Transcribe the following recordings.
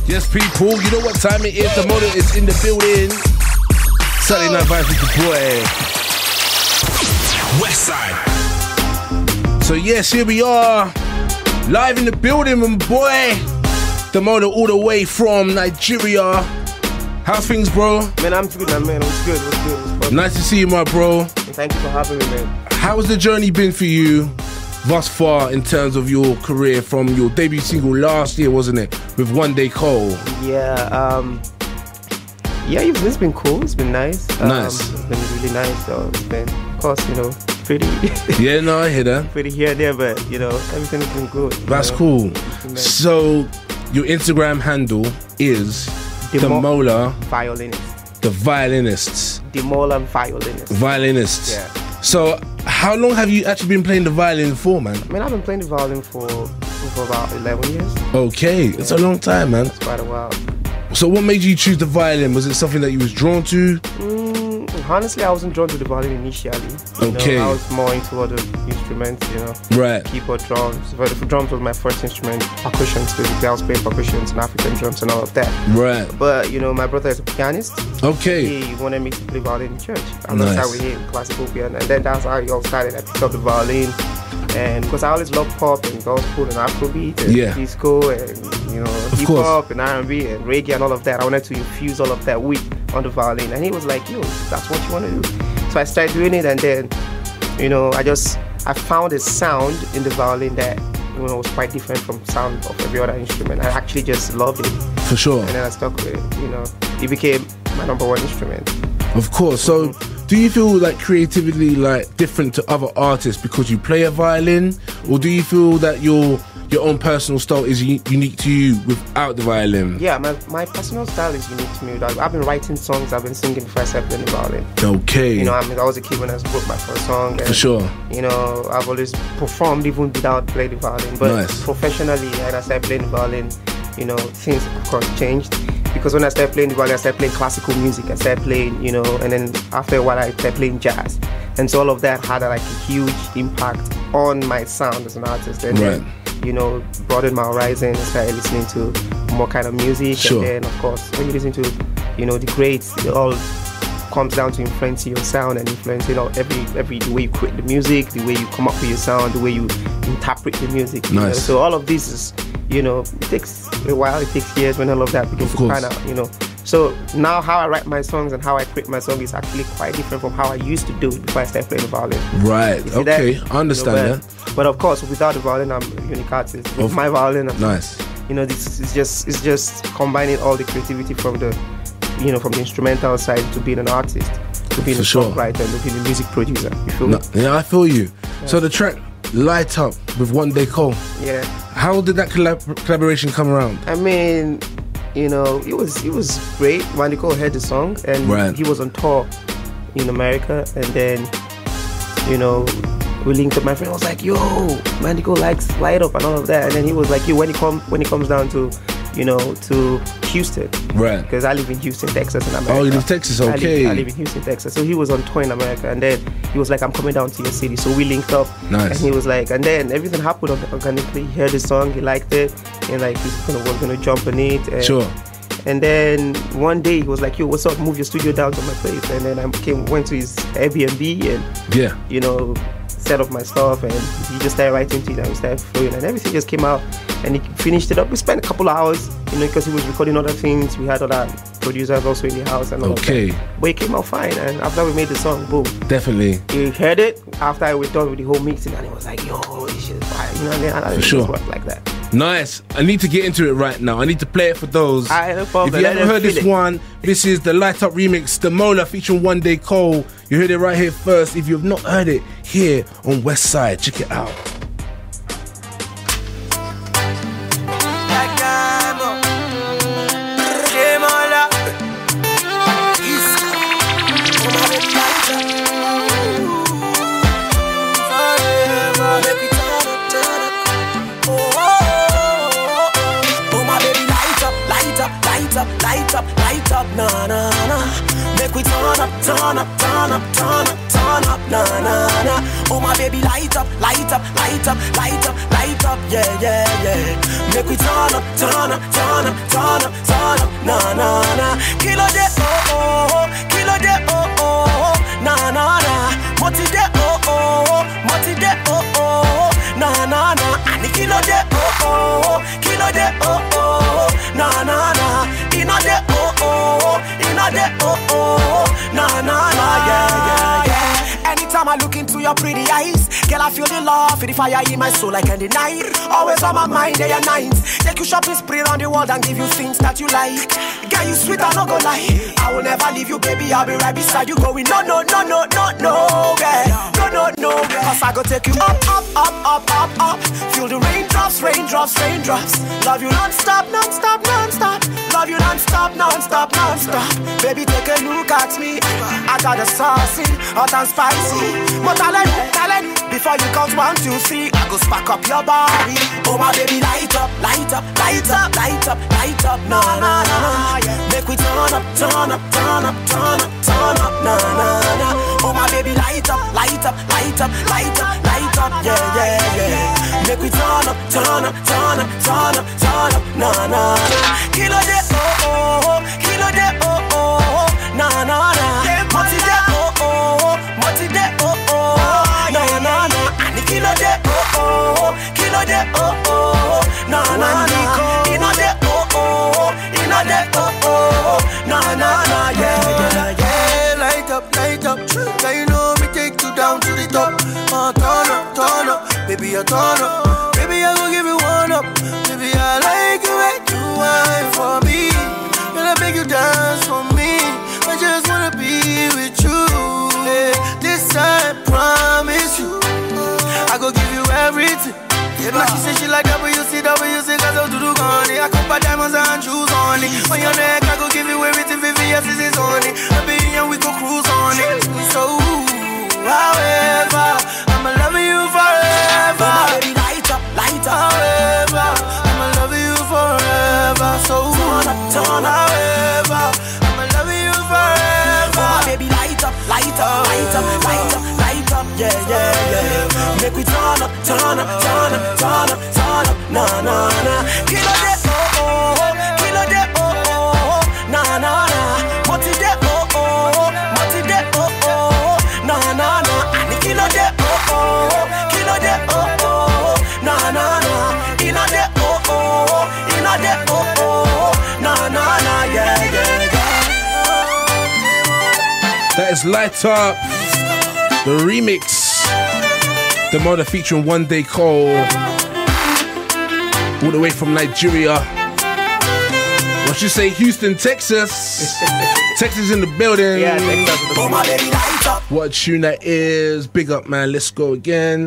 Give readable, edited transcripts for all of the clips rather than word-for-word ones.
Yes, people, you know what time it is. The motor is in the building. Saturday Night Vibes with the boy. Westside. So yes, here we are, live in the building, my boy. The motor all the way from Nigeria. How's things, bro? Man, I'm good, man. It's good. Nice to see you, my bro. Thank you for having me, man. How's the journey been for you thus far in terms of your career from your debut single last year, wasn't it? With One Day Cole. Yeah, it's been cool. It's been nice. Nice. It's been really nice. So it's been, of course, pretty. Yeah, no, I hear that. Pretty here and there, but everything's been good. That's cool. So your Instagram handle is Demola Violinist. The Violinists. Demola Violinist. Violinists. Yeah. So how long have you actually been playing the violin for, man? I mean, I've been playing the violin for about 11 years. Okay, it's a long time, man. It's quite a while. So what made you choose the violin? Was it something that you was drawn to? Honestly, I wasn't drawn to the violin initially. Okay. I was more into other instruments, Right. Keyboard, drums. But the drums was my first instrument. Percussions, basically. I was playing percussions and African drums and all of that. Right. But, my brother is a pianist. Okay. He wanted me to play violin in church. And that's how we hit classical piano. And then that's how it all started. I picked up the violin. And because I always loved pop and gospel and Afrobeat and disco and hip hop and R&B and reggae and all of that. I wanted to infuse all of that on the violin. And he was like, yo, that's what you want to do. So I started doing it, and then I found a sound in the violin that was quite different from sound of every other instrument. I actually just loved it. For sure. And then I stuck with it. It became my number one instrument. Of course. So do you feel like creatively different to other artists because you play a violin, or do you feel that your own personal style is unique to you without the violin? Yeah, my personal style is unique to me. I've been writing songs, I've been singing before I started playing the violin. Okay. I was a kid when I wrote my first song. And, for sure. I've always performed even without playing the violin. But professionally, when I started playing the violin, things of course changed. Because when I started playing the violin, I started playing classical music. I started playing, and then after a while I started playing jazz. And so all of that had a huge impact on my sound as an artist. And then, broadened my horizon and started listening to more kind of music. Sure. And then, of course, when you listen to, the greats, it all comes down to influencing your sound and influencing every the way you create the music, the way you come up with your sound, the way you interpret the music. Nice. So all of this is, it takes a while, it takes years when all of that begins to pan out, So now how I write my songs and how I create my song is actually quite different from how I used to do it before I started playing the violin. Right, okay, I understand that. But of course, without the violin, I'm a unique artist. With my violin, nice. This is just combining all the creativity from the instrumental side to being an artist, to being a songwriter, and to being a music producer. You feel me? Yeah, I feel you. Yeah. So the track Light Up with One Day Cole. Yeah. How did that collaboration come around? I mean, it was great. One Day Cole heard the song, and he was on tour in America, and then we linked up. My friend was like, yo, One Day Cole likes Light Up and all of that, and then he was like, yo, when he comes down to to Houston, right? Because I live in Houston, Texas, in America. Oh, you live in Texas, okay. I live in Houston, Texas. So he was on tour in America, and then he was like, I'm coming down to your city. So we linked up. Nice. And he was like, and then everything happened organically. He heard the song, he liked it, and we're gonna jump on it. And, sure. And then one day he was like, yo, what's up? Move your studio down to my place. And then I went to his Airbnb and set up my stuff, and he just started writing to it, and we started flowing, and everything just came out, and he finished it up. We spent a couple of hours, because he was recording other things. We had other producers also in the house and all of that. But it came out fine, and after we made the song, boom. Definitely. He heard it after I was done with the whole mixing, and he was like, yo, this shit is fire. For sure. Work like that. Nice. I need to get into it right now. I need to play it for those. No problem. If you haven't heard this one, this is the Light Up remix, Demola featuring One Day Cole. You heard it right here first. If you have not heard it, here on Westside, check it out. Light up, nah, nah, nah. Make we turn up, nah, nah, nah. Oh my baby, light up, light up, light up, light up, light up, yeah, yeah, yeah. Make we turn up, turn up, turn up, turn up, turn up, na na na. Kilo de oh oh, kilo de oh oh, na na na. Moti de oh oh, moti de oh oh, na na na. Ani kilo de oh oh, kilo de oh oh, na na na. Ina de oh oh, ina de oh oh, na na na, yeah, yeah, yeah. Anytime I look into your pretty eyes, girl, I feel the love, the fire in my soul like in the night. Always on my mind, day and night. Take you shopping spree around the world and give you things that you like. Girl, you sweet, I not go lie. I will never leave you, baby, I'll be right beside you. Going no, no, no, no, no, no, yeah. No, no, no, yeah. Cause I go take you up, up, up, up, up, up. Feel the raindrops, raindrops, raindrops. Love you non-stop, non-stop, non-stop. Love you non-stop, non-stop, non-stop. Baby, take a look at me. I got the saucy, hot and spicy. But talent, before you count 1, 2, 3, I go spark up your body. Oh my baby, light up, light up, light up, light up, light up, na na na. Make we turn up, turn up, turn up, turn up, turn up, na na na. Oh my baby, light up, light up, light up, light up, light up, yeah, yeah, yeah. Make we turn up, turn up, turn up, turn up, turn up, na na na. Kilo de oh oh, kilo de oh oh, na na na. Moti de oh oh, moti de oh oh, na na na. Ani kilo de oh oh, kilo de oh oh, na na na. Ina de oh oh, ina de oh oh, na na na, yeah, yeah, yeah. Light up, light up. Now you know me take you down to the top. Turn up, baby, I turn up. Baby, I go give you one up. Baby, I like you when you wine for me. Gonna make you dance for me. I just wanna be with you. Hey, this I promise you. I go give you everything. Now she say she like WC, cause I'll do the gunny. I come by diamonds and jewels on it. On your neck, I go give you everything, VVS is on it. I be and we go cruise on it. So, however, I'ma love you forever. Oh my baby, light up, light up. However, I'ma love you forever. So, turn up. However, I'ma love you forever. Oh my baby, light up, light up, light up, light up, light up, yeah, yeah, yeah. Make we turn up, turn up, turn up, turn up, turn up, na na na. Kilo de oh oh, kilo de oh oh, na na na. Moti de oh oh, moti de oh oh, na na na. Ani kilo de oh oh, kilo de oh oh, na na na. Ina de oh oh, ina de oh oh, na na na, yeah, yeah, yeah. That is Light Up, the remix. Demola featuring One Day Cole, all the way from Nigeria. What you say, Houston, Texas? Texas in the building. Yeah, Texas. What a tune that is. Big up, man. Let's go again.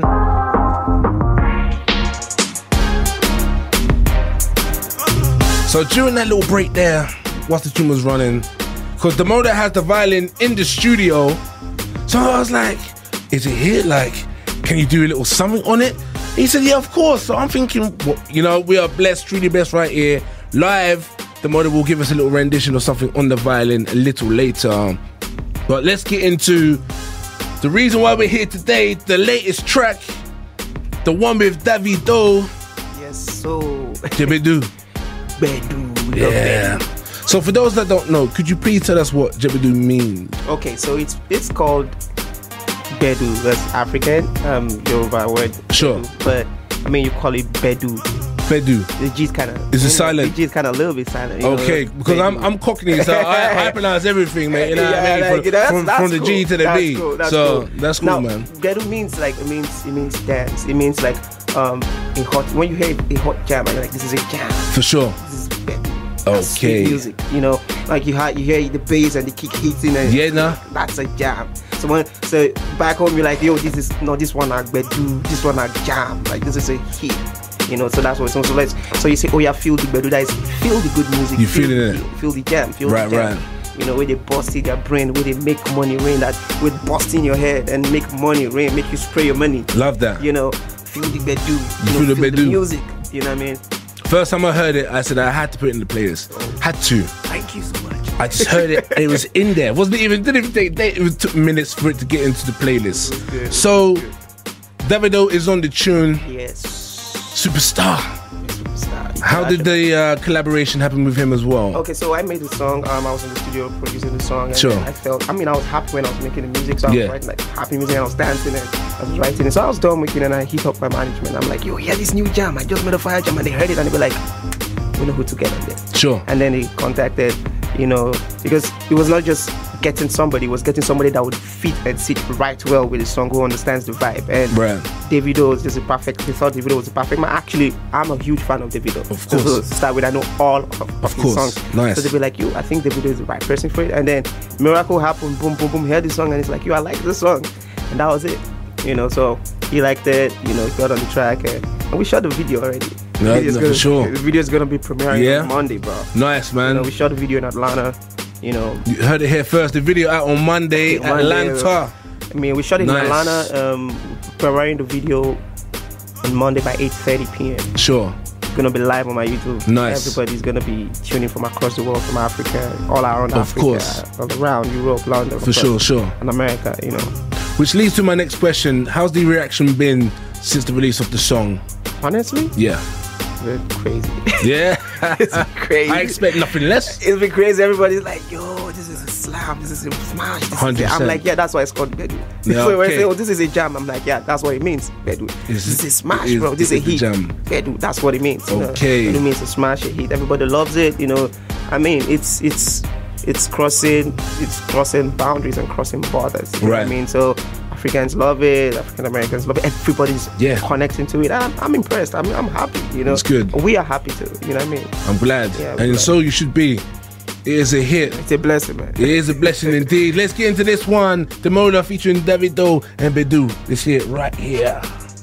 So during that little break there, whilst the tune was running, because Demola has the violin in the studio, so I was like, is it here? Like, can you do a little something on it? He said, yeah, of course. So I'm thinking, well, you know, we are blessed, truly blessed right here. Live, Demola will give us a little rendition or something on the violin a little later. But let's get into the reason why we're here today, the latest track, the one with Davido. Yes, so. GBEDU. GBEDU. Yeah. So for those that don't know, could you please tell us what GBEDU means? Okay, so it's called GBEDU. That's African, Yoruba word. Sure. But I mean, you call it BEDU. BEDU. The G's kind of. Is it silent? The G's kind of a little bit silent. Okay, because I'm Cockney, so I pronounce everything, man. You know what I mean? From the G to the B. So that's cool, man. BEDU means like it means dance. It means like in hot, when you hear a hot jam, you're like, this is a jam. For sure. This is BEDU. Okay. Music, you know, like you hear the bass and the kick hitting, and yeah, nah. That's a jam. So back home you're like, yo, this one like BEDU, this one like jam, like this is a hit. You know, so that's what it's so you say, oh yeah, feel the BEDU, that is feel the good music. You feel it? Feel the jam, feel right, the jam. Right. You know, where they bust in their brain, where they make money rain, that with bust in your head and make money rain, make you spray your money. Love that. You know, feel the BEDU. You feel the BEDU music. You know what I mean? First time I heard it, I said I had to put it in the playlist. Had to. Thank you so much. I just heard it and it was in there. Didn't even take it took minutes for it to get into the playlist. So Davido is on the tune. Yes. Superstar. How did the collaboration happen with him as well? Okay, so I made the song. I was in the studio producing the song. And sure. I was happy when I was making the music. So I was writing like happy music and I was dancing and I was writing it. So I was done making it and I hit up my management. I'm like, yo, yeah, this new jam. I just made a fire jam and they heard it and they were like, we know who to get on there. Sure. And then they contacted, because it was not just getting somebody, it was getting somebody that would fit and sit right well with the song, who understands the vibe. And Davido was just they thought Davido was a perfect man. Actually, I'm a huge fan of Davido. Of course. So to start with, I know all of his songs. Nice. So they'd be like, I think Davido is the right person for it. And then miracle happened, boom, boom, boom, heard the song and it's like, I like this song. And that was it. So he liked it, he got on the track and we shot the video already. For sure. The video is going to be premiering on Monday, bro. Nice, man. We shot the video in Atlanta. You heard it here first. The video out on Monday, Atlanta. We shot it in Atlanta. Preparing the video on Monday by 8:30 p.m. Sure. It's gonna be live on my YouTube. Nice. Everybody's gonna be tuning from across the world, from Africa, all around Africa, course, all around Europe, London, for sure, and America. Which leads to my next question: how's the reaction been since the release of the song? Honestly, it's crazy. Yeah. It's crazy. I expect nothing less. It's been crazy. Everybody's like, yo, this is a slam, this is a smash. 100%. I'm like, that's why it's called GBEDU. So when I say, this is a jam, I'm like, that's what it means, GBEDU. This is a smash, bro. This is a hit. GBEDU, that's what it means. Okay. It means to smash a hit. Everybody loves it. It's crossing boundaries and crossing borders. You know what I mean? So Africans love it, African Americans love it, everybody's connecting to it. I'm impressed. I'm happy, It's good. We are happy too, you know what I mean? I'm glad. Yeah, and so you should be. It is a hit. It's a blessing, man. It is a blessing indeed. Let's get into this one. Demola featuring Davido and GBEDU. Let's hear it right here.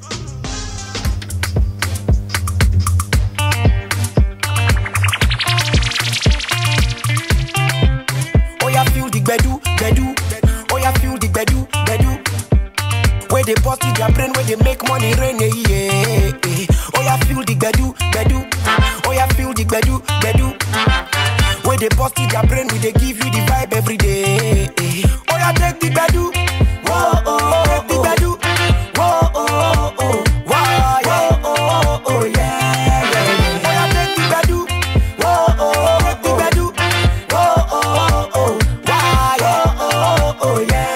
Oh, yeah, feel the GBEDU, GBEDU. Oh, yeah, feel the GBEDU, GBEDU. Where they bust it, their brain, where they make money rain, yeah. Oh, yeah, feel the GBEDU, GBEDU. Oh, yeah, feel the GBEDU, GBEDU. Where they bust it, their brain, where they give you the vibe every day. Oh, yeah, take the GBEDU. Whoa, oh, take the GBEDU. Whoa, oh, oh, wow, yeah. Oh, oh, yeah, yeah. Oh, yeah, take the GBEDU. Whoa, oh, take the GBEDU. Whoa, oh, oh, wow, yeah. Oh, oh, yeah.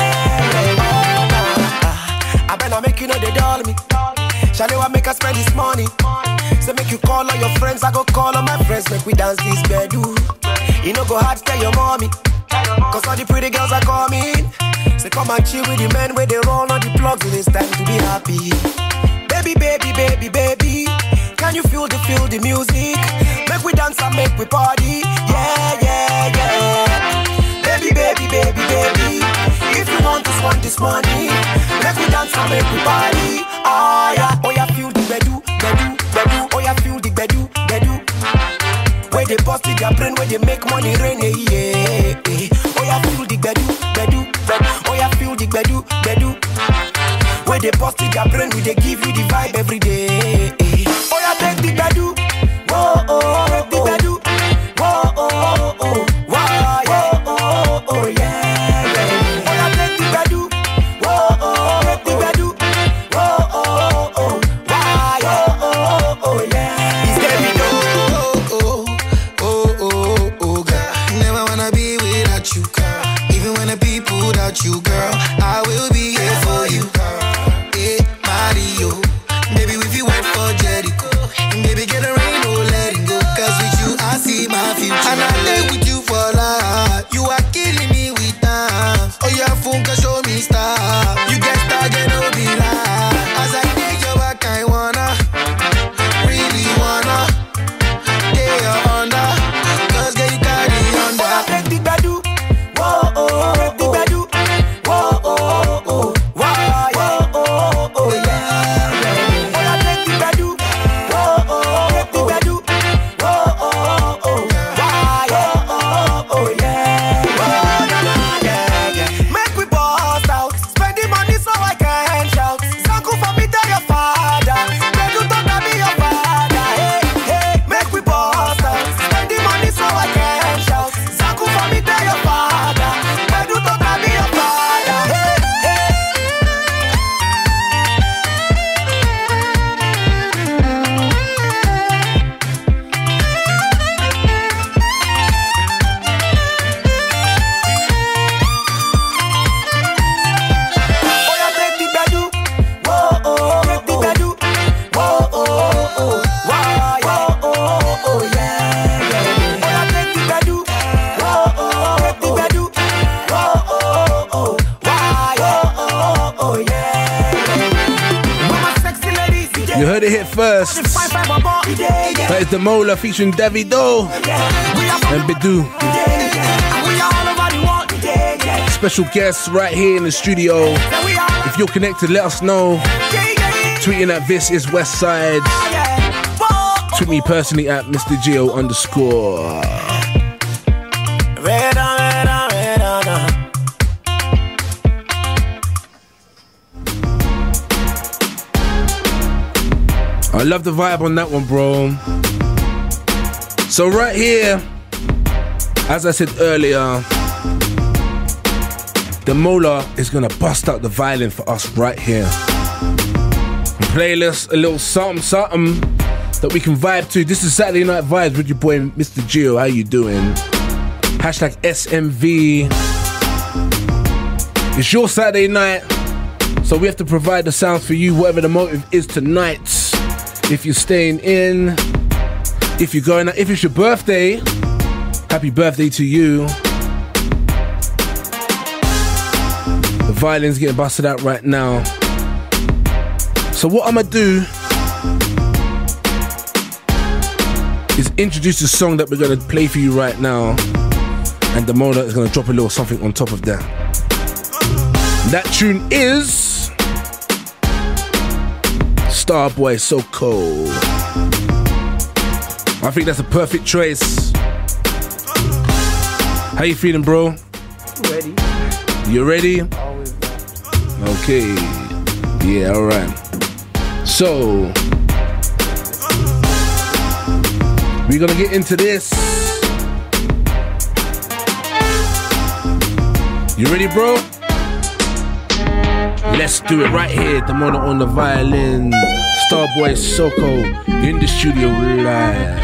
I better make you know they doll me. Shall I make us spend this money? So make you call all your friends, I go call all my friends, make we dance this GBEDU. You know go hard, tell your mommy, cause all the pretty girls are coming. Say come and chill with the men where they roll on the plugs, and it's time to be happy. Baby, baby, baby, baby, can you feel the music? Make we dance and make we party, yeah, yeah, yeah. Baby, baby, baby, baby, if you want this money, make we dance and make we party, oh yeah. Oh yeah, feel the GBEDU, GBEDU, GBEDU. Oh yeah, feel the GBEDU, GBEDU. Where they bust it, their brain, where they make money rain, yeah. Oh yeah, feel the GBEDU, GBEDU, GBEDU. Oh yeah, feel the GBEDU, GBEDU. Where they bust it, their brain, where they give you the vibe every day. Oh yeah, take the GBEDU. Whoa, oh, take the GBEDU. Whoa, oh, oh, wow, yeah. Oh, oh, yeah. You girl, I will be here for you. Hey, Mario, maybe if you went for Jericho, maybe get a rain or let it go. Cause with you I see my future, and I live with you for life. You are killing me with time. Oh yeah, phone can show me style. You get started, no be lie. As I take your back, I wanna, really wanna, get your under. Cause girl, you carry under. Oh, take the GBEDU. Whoa, oh, take the GBEDU. Whoa, oh, oh, wow, yeah. Oh, oh, yeah, yeah. Oh, yeah, take the GBEDU. Whoa, oh, take the GBEDU. Whoa, oh, oh, wow, yeah. it first. That is Demola featuring Davido and GBEDU. Special guests right here in the studio. If you're connected, let us know. Tweeting at this is Westside. Tweet me personally at Mista Geo _. I love the vibe on that one, bro. So right here, as I said earlier, Demola is gonna bust out the violin for us right here. Playlist, a little something that we can vibe to. This is Saturday Night Vibes with your boy Mista Geo. How you doing? Hashtag SNV. It's your Saturday night, so we have to provide the sounds for you, whatever the motive is tonight. If you're staying in, if you're going out, if it's your birthday, happy birthday to you. The violin's getting busted out right now. So what I'm gonna do is introduce the song that we're gonna play for you right now, and Demola is gonna drop a little something on top of that. That tune is Starboy, So Cold. I think that's a perfect choice. How you feeling, bro? Ready. You ready? Always ready. Okay. Yeah, alright. So we're gonna get into this. You ready, bro? Let's do it right here. Demola on the violin. Starboy Soko in the studio live.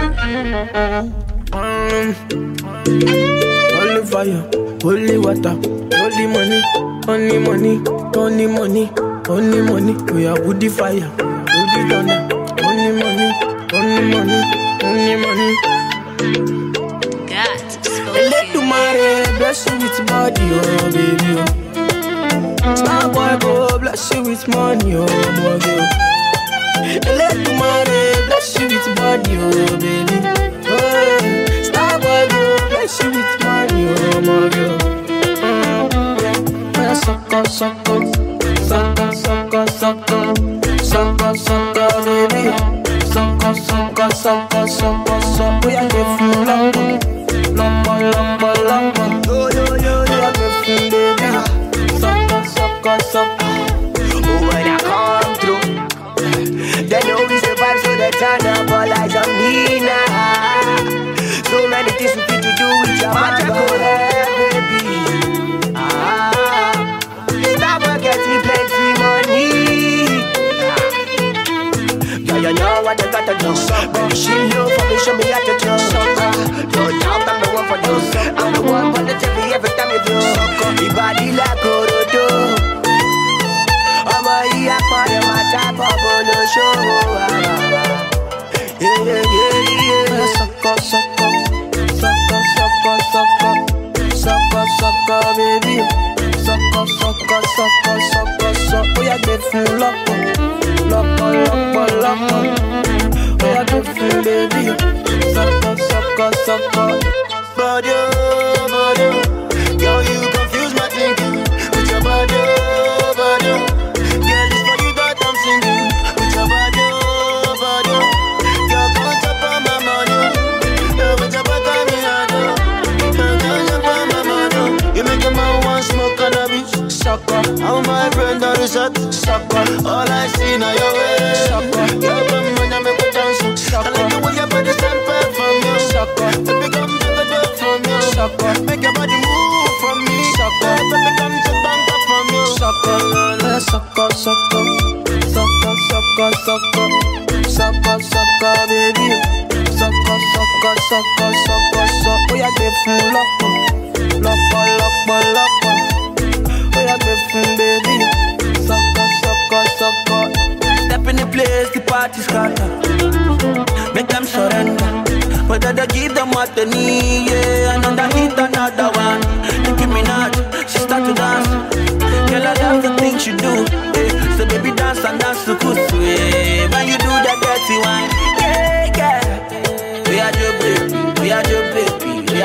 Holy fire, holy water, holy money, only money, only money, only money. We are woody fire, woody thunder, only money, only money, only money. God, Let to marry, bless you with body, oh baby. Starboy go bless you with money, oh my girl. Let to marry, bless you with body, oh baby. Oh, Starboy go bless you with money, oh my girl. Sucker, sucker, sucker, sucker, sucker, sucker, sucker, baby. Sucker, sucker, sucker, sucker, sucker. We are getting lumber, lumber, lumber, lumber. Yo, yo, yo, we are getting baby. Sucker, sucker, sucker. Oh, when I come through, they know we survive, so they turn up all eyes on me now. So many things we need to do with your magical hair, baby. Get me plenty money. Yeah, you know what I gotta do. Baby, she know for me, show me how to do. No doubt I'm the one for you. I'm the one for the TV every time you do. Your body like Orodo. I'm a here for the matter for the show. Yeah, yeah, yeah. Sucker, sucker, sucker, sucker, sucker, sucker, sucker, baby. Sucker, sucker, sucker, sucker, sucker. We are getting loco, loco, loco, loco. We are getting baby. Sucker, sucker, sucker. Body, body, girl, you confuse my thinking with your body, body. Girl, it's for you that I'm singing with your body, body. Girl, come on top of my money, with your back on me, you make a man want smoke cannabis. Sucker, how my friend are shot. Sucker, all I see now your way. Sucker, you're from when I make a dance. Sucker, I like the way your body stand back from you. Sucker, baby come take a dip from you. Sucker, make your body move from me. Sucker, baby come sit back up from you. Sucker, sucker, sucker, sucker, sucker, sucker, sucker, sucker, baby. Sucker, sucker, sucker, sucker, sucker. We are getting loco, loco, loco, loco. We are getting baby. Sucker, sucker, sucker. Step in the place, the party scatter. Make them surrender. Whether they give them what they need, yeah. And underneath another one. Nicki Minaj, she start to dance. Girl, I love the things you do, yeah. So baby dance and dance to kusu, yeah. When you do that, girl,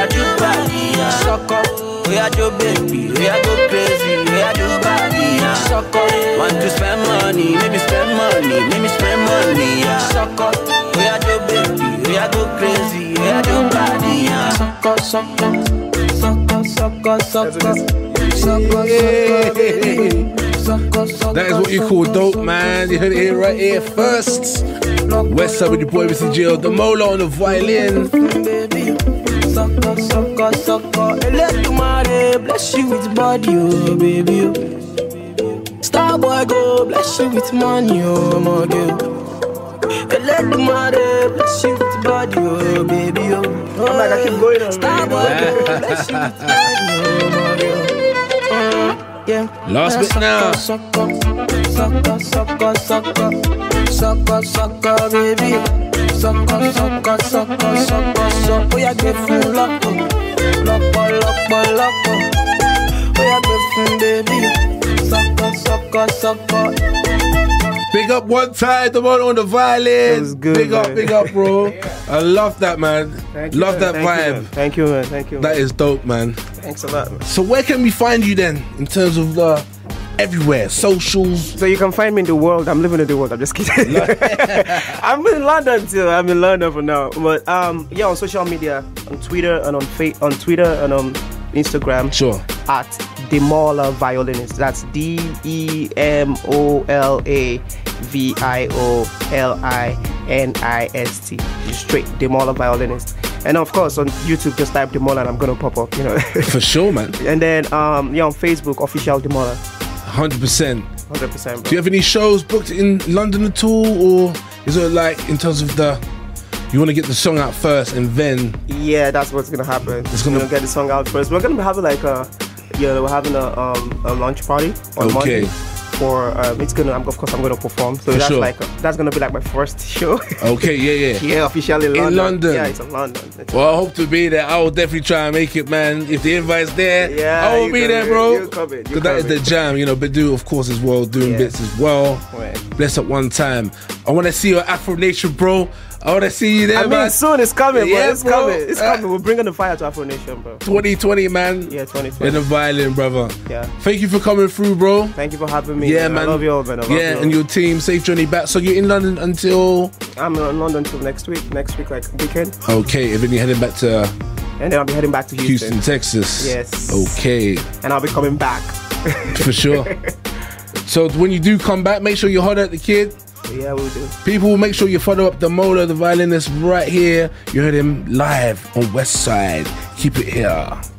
I do body, suck up. We are do baby, we are go crazy, we are do body, suck up. Want to spend money, maybe spend money, maybe spend money, suck up. We are do baby, we are go crazy, we are do body, suck up, suck up, suck up, suck up, suck up, suck up, baby. That is what you call dope, man. You heard it here, right here first. Westside with your boy Mista Geo, Demola on the violin. Sucker, sucker, sucker. Let the money bless you with body, oh baby. Star boy go bless you with money, oh my girl. Let the money bless you with body, oh baby. Oh, I'm like, I keep going on. Star boy go bless you with body, oh my girl. Yeah. Last bit now. Sucker, sucker, sucker, sucker, sucker, sucker, baby. Sucker, sucker, sucker, sucker, sucker. We are grateful, lock, lock, lock, lock. We are grateful, baby. Sucker, sucker, sucker. Big up one time, the one on the violin. That was good, big up, bro. I love that, man. Love that vibe. Thank you, man. Thank you. That is dope, man. Thanks a lot, man. So where can we find you then, in terms of everywhere, socials? So you can find me in the world. I'm living in the world. I'm just kidding. I'm in London too. I'm in London for now. But yeah, on social media, on Twitter and on Instagram. Sure. At Demola Violinist. That's DEMOLAVIOLINIST. Straight Demola Violinist. And of course on YouTube, just type Demola and I'm gonna pop up, you know. For sure, man. And then yeah, on Facebook, official Demola. 100%. 100%. Bro. Do you have any shows booked in London at all, or is it like in terms of you want to get the song out first and then? Yeah, that's what's gonna happen. We're gonna get the song out first. We're gonna be having like we're having a launch party on Monday. For it's gonna, of course, I'm gonna perform. So that's sure. That's gonna be like my first show. Okay, yeah. Yeah, officially London. In London. Yeah, it's in London. Well, I hope to be there. I will definitely try and make it, man. If the invite's there, yeah, I will be there, bro. Because that is the jam, you know. BEDU, of course, as well, doing bits as well. Right. Bless up one time. I want to see your Afro Nation, bro. I want to see you there, man. I mean, soon it's coming, yeah, bro. It's coming. It's coming. We're bringing the fire to Afro Nation, bro. 2020, man. Yeah, 2020. In the violin, brother. Yeah. Thank you for coming through, bro. Thank you for having me. Yeah, man. I love you all, man. And your team. Safe journey back. So you're in London until? I'm in London until next week. Next week, like weekend. Okay, and then you're heading back to? And then I'll be heading back to Houston, Texas. Yes. Okay. And I'll be coming back. For sure. So when you do come back, make sure you holler at the kid. Yeah, we'll do. People, make sure you follow up Demola, the violinist, right here. You heard him live on Westside. Keep it here.